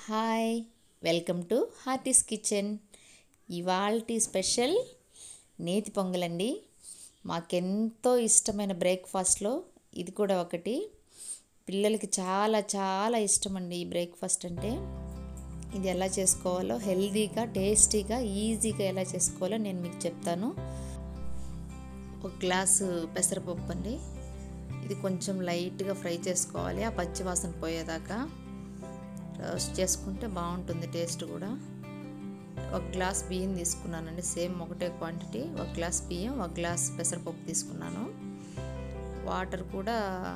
Hi, welcome to Hearty's Kitchen. ఇవాల్టి special నేతి పొంగలండి. మాకెంతో ఇష్టమైన బ్రేక్ఫాస్ట్లో ఇది కూడా ఒకటి. పిల్లలకి చాలా చాలా ఇష్టమండి ఈ బ్రేక్ఫాస్ట్ అంటే. ఇది ఎలా చేసుకోవాలో, హెల్తీగా టేస్టీగా ఈజీగా ఎలా చేసుకోవాలో నేను మీకు చెప్తాను. ఒక గ్లాసు పెసరపప్పు అండి. ఇది కొంచెం లైట్గా ఫ్రై చేసుకోవాలి, ఆ పచ్చి వాసన పోయేదాకా రోస్ట్ చేసుకుంటే బాగుంటుంది టేస్ట్ కూడా. ఒక గ్లాస్ బియ్యం తీసుకున్నానండి, సేమ్ ఒకటే క్వాంటిటీ. ఒక గ్లాస్ బియ్యం, ఒక గ్లాస్ పెసరపప్పు తీసుకున్నాను. వాటర్ కూడా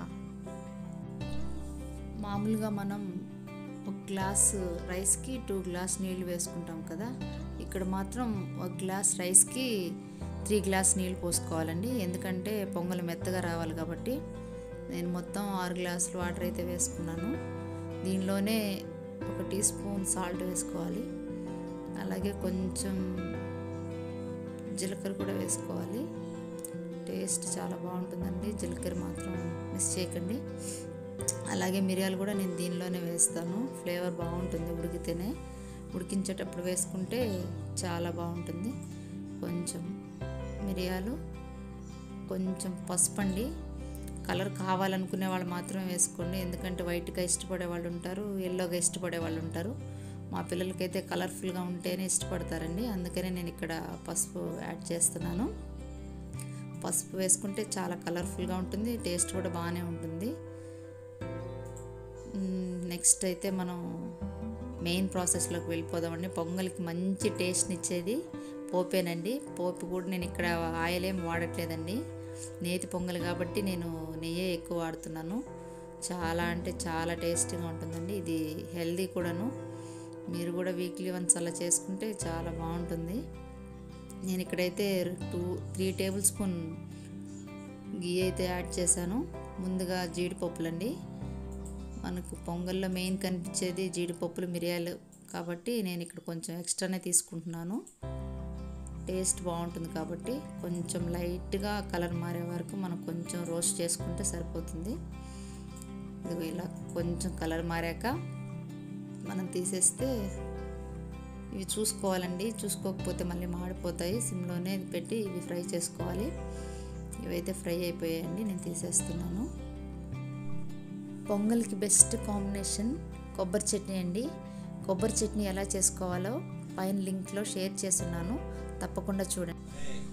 మామూలుగా మనం ఒక గ్లాస్ రైస్కి 2 గ్లాస్ నీళ్ళు వేసుకుంటాం కదా, ఇక్కడ మాత్రం ఒక గ్లాస్ రైస్కి 3 గ్లాస్ నీళ్ళు పోసుకోవాలండి. ఎందుకంటే పొంగల్ మెత్తగా రావాలి కాబట్టి. నేను మొత్తం 6 గ్లాసులు వాటర్ అయితే వేసుకున్నాను. దీనిలోనే 1 టీ స్పూన్ సాల్ట్ వేసుకోవాలి, అలాగే కొంచెం జీలకర్ర కూడా వేసుకోవాలి. టేస్ట్ చాలా బాగుంటుందండి, జీలకర్ర మాత్రం మిస్ చేయకండి. అలాగే మిరియాలు కూడా నేను దీనిలోనే వేస్తాను, ఫ్లేవర్ బాగుంటుంది ఉడికితేనే. ఉడికించేటప్పుడు వేసుకుంటే చాలా బాగుంటుంది. కొంచెం మిరియాలు, కొంచెం పసుపు అండి. కలర్ కావాలనుకునే వాళ్ళు మాత్రమే వేసుకోండి, ఎందుకంటే వైట్గా ఇష్టపడే వాళ్ళు ఉంటారు, ఎల్లోగా ఇష్టపడే వాళ్ళు ఉంటారు. మా పిల్లలకైతే కలర్ఫుల్గా ఉంటేనే ఇష్టపడతారండి, అందుకనే నేను ఇక్కడ పసుపు యాడ్ చేస్తున్నాను. పసుపు వేసుకుంటే చాలా కలర్ఫుల్గా ఉంటుంది, టేస్ట్ కూడా బాగానే ఉంటుంది. నెక్స్ట్ అయితే మనం మెయిన్ ప్రాసెస్లోకి వెళ్ళిపోదామండి. పొంగల్కి మంచి టేస్ట్ని ఇచ్చేది పోపేనండి. పోపు కూడా నేను ఇక్కడ ఆయిల్ ఏం వాడట్లేదండి, నేతి పొంగల్ కాబట్టి నేను నెయ్యే ఎక్కువ వాడుతున్నాను. చాలా అంటే చాలా టేస్టీగా ఉంటుందండి. ఇది హెల్దీ కూడాను. మీరు కూడా వీక్లీ వన్స్ అలా చేసుకుంటే చాలా బాగుంటుంది. నేను ఇక్కడైతే 3 టేబుల్ స్పూన్ గీ అయితే యాడ్ చేశాను. ముందుగా జీడిపప్పులండి. మనకు పొంగల్లో మెయిన్ కనిపించేది జీడిపప్పులు, మిరియాలు కాబట్టి నేను ఇక్కడ కొంచెం ఎక్స్ట్రానే తీసుకుంటున్నాను. టేస్ట్ బాగుంటుంది కాబట్టి కొంచెం లైట్గా కలర్ మారే వరకు మనం కొంచెం రోస్ట్ చేసుకుంటే సరిపోతుంది. ఇది ఇలా కొంచెం కలర్ మారాక మనం తీసేస్తే, ఇవి చూసుకోవాలండి, చూసుకోకపోతే మళ్ళీ మాడిపోతాయి. సిమ్లోనే పెట్టి ఇవి ఫ్రై చేసుకోవాలి. ఇవైతే ఫ్రై అయిపోయాయండి, నేను తీసేస్తున్నాను. పొంగల్కి బెస్ట్ కాంబినేషన్ కొబ్బరి చట్నీ అండి. కొబ్బరి చట్నీ ఎలా చేసుకోవాలో పైన లింక్లో షేర్ చేస్తున్నాను, తప్పకుండా చూడండి.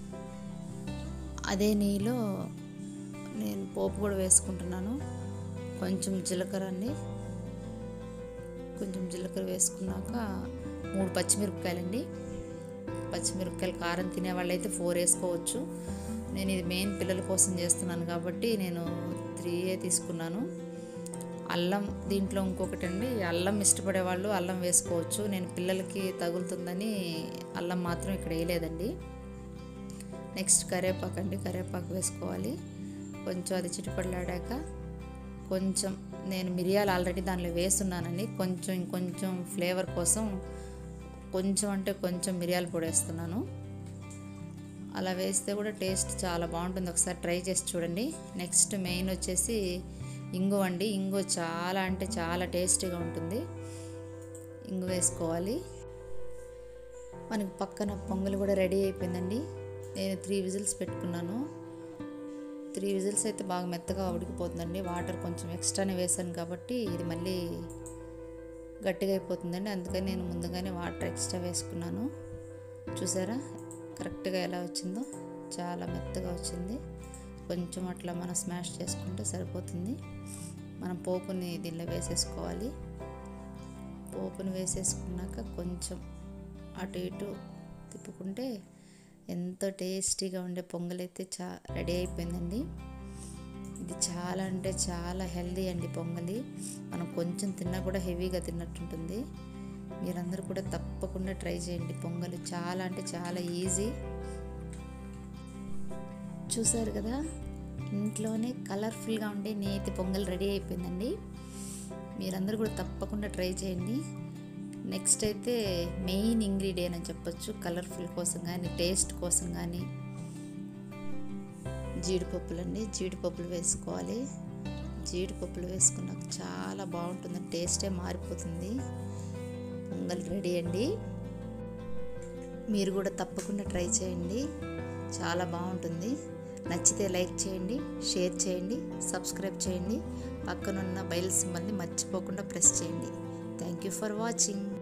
అదే నెయ్యిలో నేను పోపు కూడా వేసుకుంటున్నాను. కొంచెం జీలకర్ర అండి, కొంచెం జీలకర్ర వేసుకున్నాక 3 పచ్చిమిరపకాయలండి. పచ్చిమిరపకాయలు కారం తినే వాళ్ళైతే 4 వేసుకోవచ్చు. నేను ఇది మెయిన్ పిల్లల కోసం చేస్తున్నాను కాబట్టి నేను 3 తీసుకున్నాను. అల్లం దీంట్లో ఇంకొకటి అండి, అల్లం ఇష్టపడే వాళ్ళు అల్లం వేసుకోవచ్చు. నేను పిల్లలకి తగులుతుందని అల్లం మాత్రం ఇక్కడ వేయలేదండి. నెక్స్ట్ కరివేపాకు అండి, కరివేపాకు వేసుకోవాలి. కొంచెం అది చిటిపడలాడాక కొంచెం నేను మిరియాలు ఆల్రెడీ దానిలో వేస్తున్నానండి. ఇంకొంచెం ఫ్లేవర్ కోసం కొంచెం అంటే కొంచెం మిరియాల పొడి వేస్తున్నాను. అలా వేస్తే కూడా టేస్ట్ చాలా బాగుంటుంది, ఒకసారి ట్రై చేసి చూడండి. నెక్స్ట్ మెయిన్ వచ్చేసి ఇంగువ అండి. ఇంగువ చాలా అంటే చాలా టేస్టీగా ఉంటుంది, ఇంగువ వేసుకోవాలి. మనకి పక్కన పొంగల్ కూడా రెడీ అయిపోయిందండి. నేను 3 విజిల్స్ పెట్టుకున్నాను. 3 విజిల్స్ అయితే బాగా మెత్తగా ఉడికిపోతుందండి. వాటర్ కొంచెం ఎక్స్ట్రానే వేసాను కాబట్టి ఇది మళ్ళీ గట్టిగా అయిపోతుందండి, అందుకని నేను ముందుగానే వాటర్ ఎక్స్ట్రా వేసుకున్నాను. చూసారా కరెక్ట్గా ఎలా వచ్చిందో, చాలా మెత్తగా వచ్చింది. కొంచెం అట్లా మనం స్మాష్ చేసుకుంటే సరిపోతుంది. మనం పోపుని దీనిలో వేసేసుకోవాలి. పోపుని వేసేసుకున్నాక కొంచెం అటు ఇటు తిప్పుకుంటే ఎంతో టేస్టీగా ఉండే పొంగల్ అయితే రెడీ అయిపోయిందండి. ఇది చాలా అంటే చాలా హెల్దీ అండి పొంగలి. మనం కొంచెం తిన్నా కూడా హెవీగా తిన్నట్టుంటుంది. మీరందరూ కూడా తప్పకుండా ట్రై చేయండి. పొంగల్ చాలా అంటే చాలా ఈజీ. చూసారు కదా, ఇంట్లోనే కలర్ఫుల్గా ఉండే నేతి పొంగల్ రెడీ అయిపోయిందండి. మీరందరూ కూడా తప్పకుండా ట్రై చేయండి. నెక్స్ట్ అయితే మెయిన్ ఇంగ్రీడియంట్ అని చెప్పొచ్చు, కలర్ఫుల్ కోసం కానీ టేస్ట్ కోసం కానీ జీడిపప్పులండి. జీడిపప్పులు వేసుకోవాలి. జీడిపప్పులు వేసుకున్నాక చాలా బాగుంటుంది, టేస్టే మారిపోతుంది. పొంగల్ రెడీ అండి. మీరు కూడా తప్పకుండా ట్రై చేయండి, చాలా బాగుంటుంది. నచ్చితే లైక్ చేయండి, షేర్ చేయండి, సబ్స్క్రైబ్ చేయండి. పక్కనున్న బెల్ సింబల్ని మర్చిపోకుండా ప్రెస్ చేయండి. Thank you for watching.